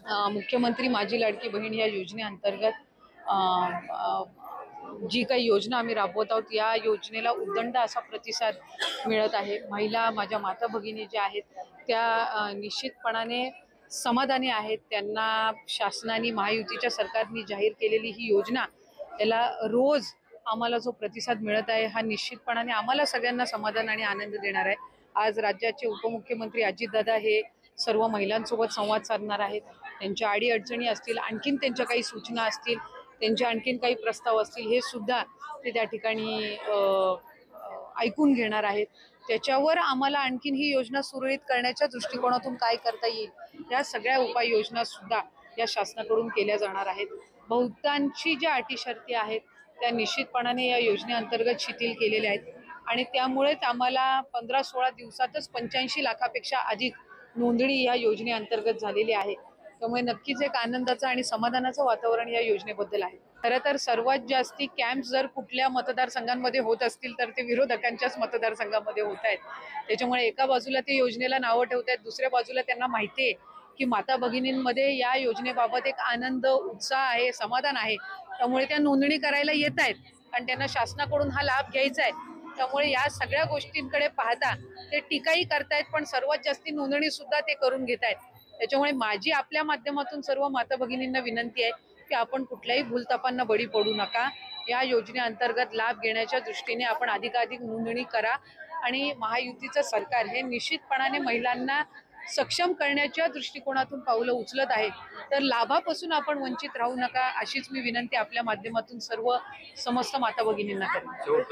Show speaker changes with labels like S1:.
S1: मुख्यमंत्री माझी लाडकी बहीण या योजनेअंतर्गत जी काही योजना आम्ही राबवत आहोत या योजनेला उदंड असा प्रतिसाद मिळत आहे। महिला माझ्या माता भगिनी ज्या आहेत त्या निश्चितपणाने समाधानी आहेत। त्यांना शासनाने महायुतीच्या सरकारने जाहीर केलेली ही योजना याला रोज आम्हाला जो प्रतिसाद मिळत आहे हा निश्चितपणाने आम्हाला सगळ्यांना समाधान आणि आनंद देणार आहे। आज राज्याचे उपमुख्यमंत्री अजितदादा हे सर्व महिलांसोबत संवाद साधणार आहेत। त्यांच्या अडीअडचणी असतील, आणखीन त्यांच्या काही सूचना असतील, त्यांचे आणखीन काही प्रस्ताव असतील, हे सुद्धा ते त्या ठिकाणी ऐकून घेणार आहेत। त्याच्यावर आम्हाला आणखीन ही योजना सुरळीत करण्याच्या दृष्टिकोनातून काय करता येईल या सगळ्या उपाययोजना सुद्धा या शासनाकडून केल्या जाणार आहेत। बहुतांशी ज्या अटी शर्ती आहेत त्या निश्चितपणाने या योजनेअंतर्गत शिथिल केलेल्या आहेत आणि त्यामुळेच आम्हाला 15-16 दिवसातच 85 लाखापेक्षा अधिक नोंदणी या योजनेअंतर्गत झालेली आहे। त्यामुळे नक्कीच एक आनंदाचं आणि समाधानाचं वातावरण या योजनेबद्दल आहे। खरं तर सर्वात जास्ती कॅम्प जर कुठल्या मतदारसंघांमध्ये होत असतील तर ते विरोधकांच्याच मतदारसंघामध्ये होत आहेत। त्याच्यामुळे एका बाजूला ते योजनेला नावं ठेवत आहेत, दुसऱ्या बाजूला त्यांना माहिती आहे की माता भगिनींमध्ये या योजनेबाबत एक आनंद, उत्साह आहे, समाधान आहे। त्यामुळे त्या नोंदणी करायला येत आहेत आणि त्यांना शासनाकडून हा लाभ घ्यायचा आहे। त्यामुळे या सगळ्या गोष्टींकडे पाहता ते टीकाही करतायत, पण सर्वात जास्ती नोंदणी सुद्धा ते करून घेत आहेत। त्याच्यामुळे माझी आपल्या माध्यमातून सर्व माता भगिनींना विनंती आहे की आपण कुठल्याही भूलथापांना बळी पडू नका। या योजनेअंतर्गत लाभ घेण्याच्या दृष्टीने आपण अधिकाधिक नोंदणी करा आणि महायुतीचं सरकार हे निश्चितपणाने महिलांना सक्षम करण्याच्या दृष्टिकोनातून पावलं उचलत आहे। तर लाभापासून आपण वंचित राहू नका अशीच मी विनंती आपल्या माध्यमातून सर्व समस्त माता भगिनींना करते।